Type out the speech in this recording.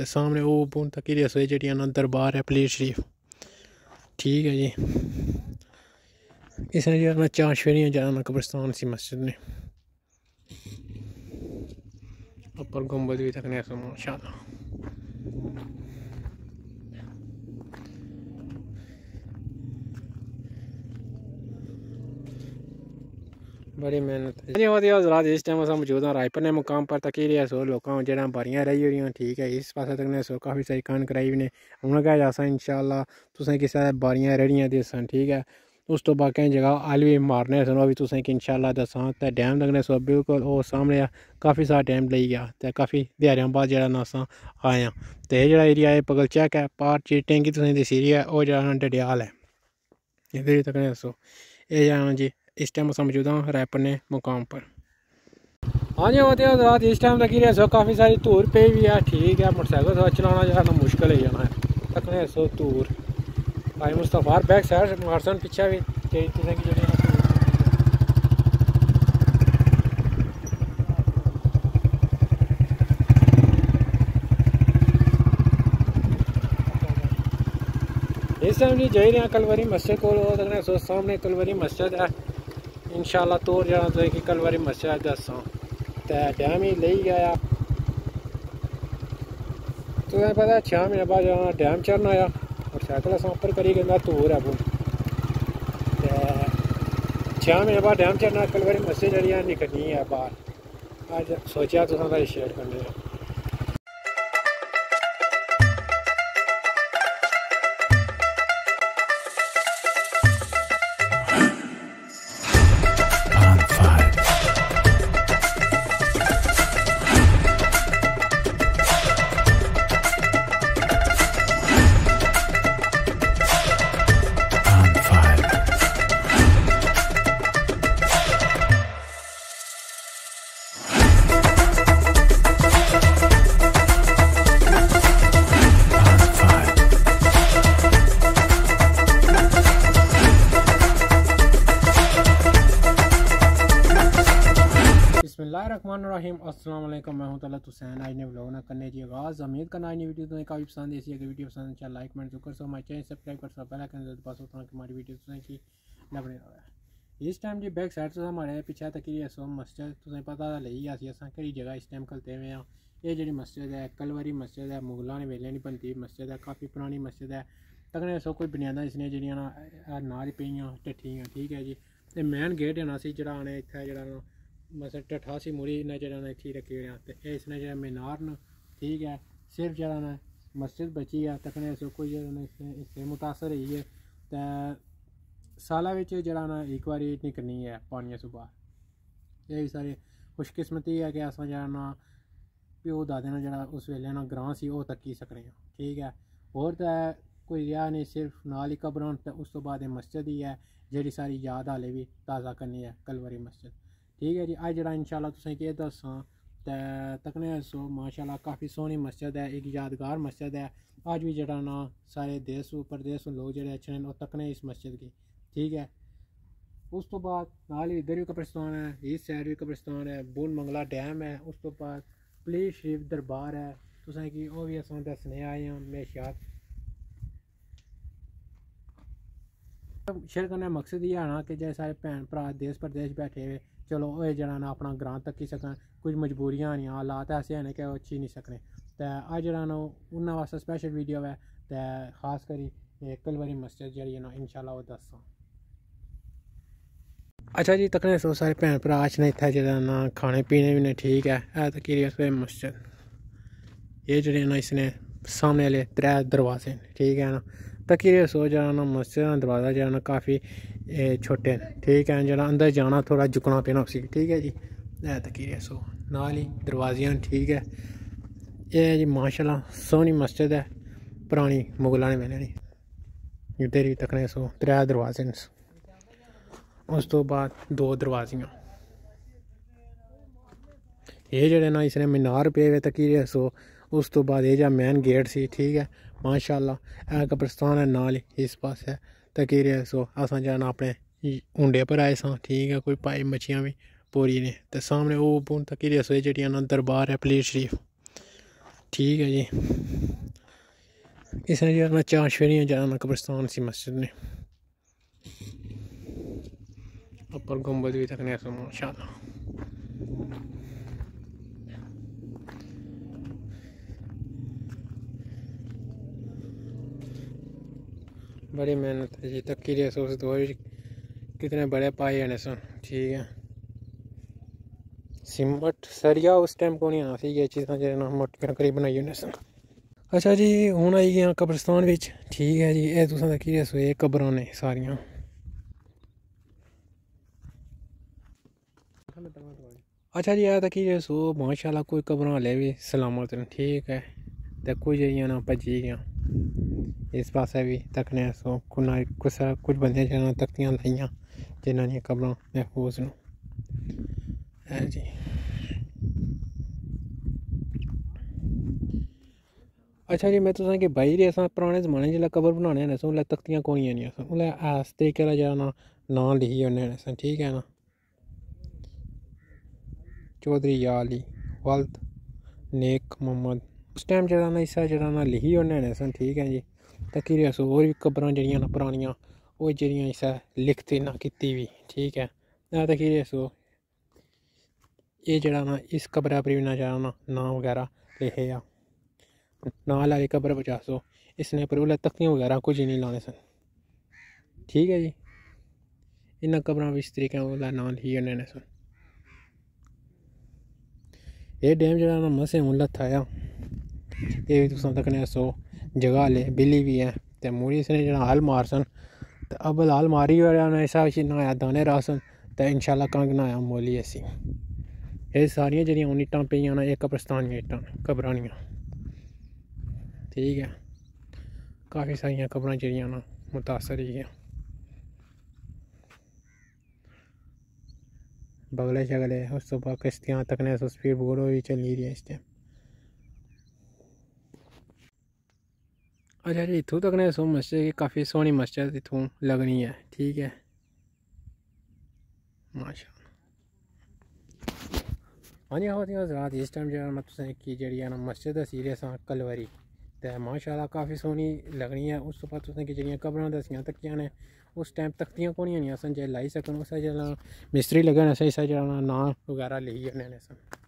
सामने वो बून तक रसोई जी ना दरबार है पलीर शरीफ। ठीक है जी, इसने जो ना 4 शेरियाँ जाना कब्रिस्तान सी मस्जिद ने ऊपर गुंबद भी तकने माशाअल्लाह। बड़ी मेहनत है। इस टाइम अस मौजूद हाँ रायपुर ने मुकाम पर तकी सो लोगों जो बारियां रही हुई। ठीक है, इस पास तक सो काफ़ी सारी कनक कराई भी ने हूँ गै अस इंशाअल्लाह तुसें किसा बारियां रड़ियां दसन। ठीक है, उस तो बाद कई जगह हल भी मारने सन भी तुसें इंशाअल्लाह दसां। तो डैम लगने सो बिल्कुल वो सामने काफ़ी सारा टाइम लई गया तो काफ़ी दिहाड़ियां बाद जो अस आए हैं। तो यह एरिया है पगल चैक है पार ची टेंगी तुसें दसी रही है वो जो डडियाल है इधर तक दसो ये जाना जी। इस टाइम अस मौजूद हाँ रायपुर ने मुकाम पर। हाँ जी रात इस टाइम तक सो काफ़ी सारी धूर पे भी है। ठीक है, मोटरसाइकिल चलाना जो मुश्किल हो जाना है तकने सो धूर भाई मुस्तफा बैक साइड मारसन पिछा भी तेज तुसें की जो इस टाइम जी जाई रहे कलवरी मस्जिद को सो सामने कलवरी मस्जिद है इंशाअल्लाह तौर जाना तुसें कि कलवरी मस्जिद दसां। तो डैम ही ले गया तुसें पता 6 महीने बाद जाना डैम चढ़ना आया मोटरसाइकिल अस उपर करी गंदा धूर है वो। 6 महीने बाद डैम चढ़ना कलवरी मस्जिद जी निकलनी है बाहर। अज सोचा तुसें शेयर करने बिस्मिल्लाहिर्रहमानिर्रहीम। अस्सलाम वालेकुम, मैं हूं तलत हुसैन। आज ने व्लॉग ना करने की आगाज़। उम्मीद करना आज वीडियो तुम्हें काफ़ी पसंद है। अगर वीडियो पसंद है लाइक कमेंट जरूर कर सो, हमारे चैनल सब्सक्राइब कर सो बेल आइकन जरूर दबा सो ताकि हमारी वीडियो तुसें की न बने रहे। इस टाइम जी बैक साइड से हमारे पीछे तक सो मस्जिद तुसें पता लगी अस कि जगह इस टाइम खलते हुए हाँ। ये जी मस्जिद है कलवरी मस्जिद है, मुगलों ने वेले नहीं बनती मस्जिद है, काफ़ी पुरानी मस्जिद है तकने सो कोई बुनियादा इसने जड़ियाँ नाल पेइयां ढट्ठियाँ। ठीक है जी, तो मेन गेट है ना सी जरा आने इतना जरा मतलब ढट्ठा सी मुड़ी ने जरा इतनी रखी हुई तो इसने जो मीनार न। ठीक है, सिर्फ जरा ना मस्जिद बची है तकने सो कोई इससे मुतासर ही है। तो साल जरा ना एक बारी निकलनी है पानी सुबह। ये भी सारी खुशकिस्मती है कि अस जरा ना प्यो दादे ने जरा उस वेले ना ग्रां सी वो तक्की सकने। ठीक है, होर तो कोई रिहा नहीं, सिर्फ नाल ही कब्र तो उस तो बाद मस्जिद ही है जी सारी याद हाले भी ताज़ा करनी है कलवरी मस्जिद। ठीक है जी, अज जरा इंशाअल्लाह तुसें केह् दस्सां ते तकने सो माशाअल्लाह काफ़ी सोहनी मस्जिद है, एक यादगार मस्जिद है। अज भी जरा ना सारे देश परदेश लोग जो अच्छे हैं तकने इस मस्जिद की। ठीक है, उस तो बाद नाल ही इधर भी कब्रिस्तान है, इस साइड भी कब्रिस्तान है, बून मंगला डैम है, उस तो बाद पलीर शरीफ दरबार है तुसें कि वो भी अस दसने आए हैं। हमेशा शेयर करने मकसद ये है ना कि जैसे सारे भैन भरा देश प्रदेश बैठे हुए चलो वो जरा ना अपना ग्रां तक्की सकन। कुछ मजबूरियां नहीं हालात ऐसे हैं कि अच्छी नहीं सकने। तो अज जरा ना उन्होंने वास्ते स्पैशल वीडियो है तो खास करी कलवरी मस्जिद जी ना इंशाअल्लाह वो दसां। अच्छा जी, तकने सो सारे भैन भरा ने इतना जरा ना खाने पीने भी ने। ठीक है तकी मस्जिद ये जड़े ना इसने सामने वाले 3 दरवाजे ठीक है ना तकी सो जरा ना मस्जिद का दरवाज़ा जो ना काफ़ी छोटे हैं। ठीक है, जरा अंदर जाना थोड़ा झुकना पैना उसी। ठीक है जी, तकी सो नाल ही दरवाजे। ठीक है, ये जी माशाल्लाह सोहनी मस्जिद है पुरानी मुगलों ने वेले दी। इधर भी तकने सो 3 दरवाजे न, उस तो बाद 2 दरवाजियाँ। ये जड़े ना इसने मीनार पे हुए तकी सो उस तो बाद ये जा मेन गेट सी। ठीक है, माशाअल्लाह कब्रिस्तान है नाल ही इस पास है तकी सो अस जाना अपने हुंडे पर आए सा। ठीक है, कोई पाई मच्छियाँ भी पूरी ने तो सामने वो तकी सो जी ना दरबार है पलीर शरीफ। ठीक है जी। इसने जो चार शफेरियाँ जाना कब्रिस्तान सी मस्जिद ने ऊपर गुंबद भी तकने से माशाअल्लाह। बड़ी मेहनत है जी तक रिसोर्स दो कितने बड़े पाए हैं सन। ठीक है सिमट सरिया उस टाइम को नहीं आना सी ये चीज़ां जो मोटियां करी बनाई उन्हें सन। अच्छा जी हूँ आई गया कब्रिस्तान विच। ठीक है जी ये तुसां तक्की रसोए कब्रां ने सारियां। अच्छा जी यह तक्की रसो माशाल्लाह कोई कब्रां हले भी सलामत न। ठीक है तो कुछ जेह्ड़ियां न भज्जी गेइयां इस पासे भी तकने सो कुछ बंदे जिन्होंने तख्तियां लाइयां जिन्हां दियां कब्रां महफूज न। है जी अच्छा जी मैं तुसें कि भाई अस पराने जमाने जिसलै कबर बनाने होने उसलै तख्तियां कोनियां निं सन उसलै इस तरीके दा जेह्ड़ा नांऽ लिखी ओड़ने होने सन। ठीक है ना चौधरी या अली वल्द नेक मोहम्मद उस टाइम जेह्ड़ा ना इस्सा जेह्ड़ा ना लिखी ओड़ने होने सन। ठीक है जी तक्की अस होर बी कबरां जेह्ड़ियां न परानियां ओह् जेह्ड़ियां इस्सै लिखती ना कीती बी। ठीक है तक्की अस एह् जेह्ड़ा ना इस कबरै पर बी ना जेह्ड़ा ना नांऽ बगैरा लिखे आ नाल आह्ली कबर पर अस इसने पर उसलै तख्तियां बगैरा कुछ नहीं लाने सन। ठीक है जी इन्हां कबरां भी इस तरीके उसलै नांऽ लिखी ओड़ने होने सन। एह् डैम जेह्ड़ा ना मसें हून लत्था आ एह् बी तुसां तक्कने सो जगह हल्ले बिल्ली बी ऐ ते मूड़ी इसने जेह्ड़ा हल मारसन ते अब्बल हल मारी ओड़ेआ उ'नें इसा न्हाया दाने रासन ते इंशाल्लाह कंग न्हाया मोली इसी। एह् सारियां जेह्ड़ियां हून इट्टां पेइयां न एह् कब्रिस्तान दियां इट्टां कबरानियां। ठीक है काफ़ी सारियां कबरां जेह्ड़ियां न मुतासर होइयां बगले शगले उस तो बाद किश्तियां तकने स्पीड बोट भी चली रही है इस टाइम। अच्छा जी इत्थूं तकने सो मस्जिद की काफ़ी सोहनी मस्जिद इत्थूं लगनी है। ठीक है माशा हाँ जी हजरात इस टाइम जो मैं तुसें की जेह्ड़ी है ना मस्जिद सीरियस हाँ कलवरी ते माशाल्लाह काफ़ी सोहनी लगनी है। उस तो बाद तुसें जेह्ड़ियां कबरां दस्सियां तक्कियां ने उस टाइम तख्तियां कोनियां निं सन जे लाई सकन उस जेह्ड़ा मिस्त्री लग्गे ने इस जेह्ड़ा नांऽ बगैरा लिखी ओड़ने सन।